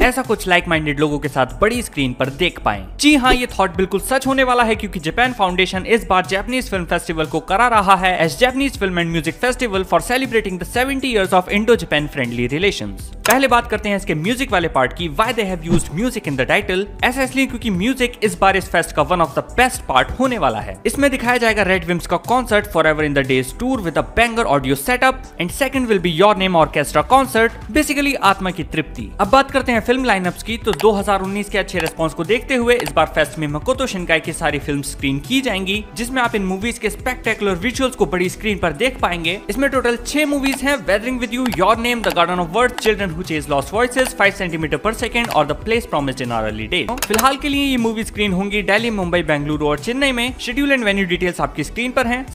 ऐसा कुछ like minded लोगों के साथ बड़ी स्क्रीन पर देख पाएं। जी हाँ, ये थॉट बिल्कुल सच होने वाला है, क्योंकि जापान फाउंडेशन इस बार जापानीज फिल्म फेस्टिवल को करा रहा है as Japanese film and music festival for celebrating the 70 years of Indo Japan friendly relations. पहले बात करते हैं इसके म्यूजिक वाले पार्ट की, why they have used music in the title. ऐसा इसलिए क्योंकि म्यूजिक इस बार इस फेस्ट का one of the best part होने वाला है। इसमें दिखाया जाएगा रेड विम्स का concert forever in the days tour with a banger audio setup, and second will be your name orchestra concert, basically आत्मा की तृप्ति। अब बात करते हैं फिल्म लाइनअप्स की, तो 2019 के अच्छे रिस्पांस को देखते हुए इस बार फेस्ट में मकोतो शिनकाई की सारी फिल्म स्क्रीन की जाएंगी, जिसमें आप इन मूवीज के स्पेक्टेकुलर विजुअल्स को बड़ी स्क्रीन पर देख पाएंगे। इसमें टोटल 6 मूवीज हैं, weathering with you, your name, the garden of words, children who chase lost voices, 5 centimetre per second और the place promised in our early days. फिलहाल के लिए ये मूवी स्क्रीन होंगी दिल्ली, मुंबई, बेंगलुरु और चेन्नई में। शेड्यूल एंड वेन्यू डिटेल्स आपकी स्क्रीन पर हैं।